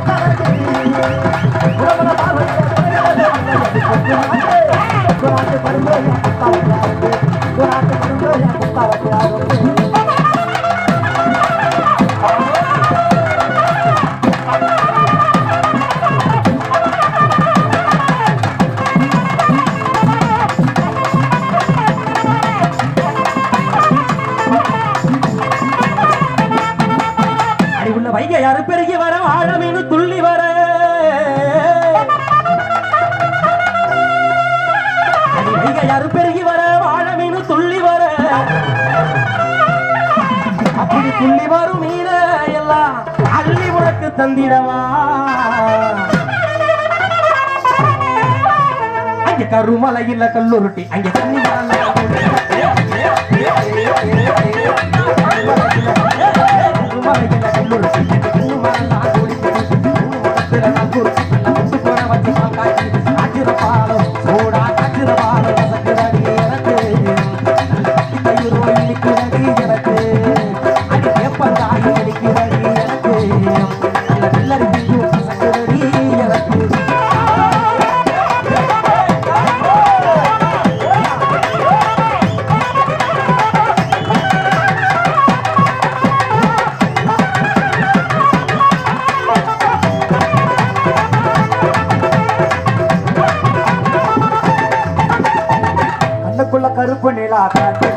வைகை யாரு பெருகி வர ஆழமீனு துள்ளி வர வைகை யாரு பெருகி வர ஆழமீனு துள்ளி வர அப்படி துள்ளி வரும் மீன எல்லாம் அள்ளி உனக்கு தந்திடவா அங்க கருமலை இல்ல கல்லுருட்டி அங்க தண்ணி கருப்பு நிலா காட்டு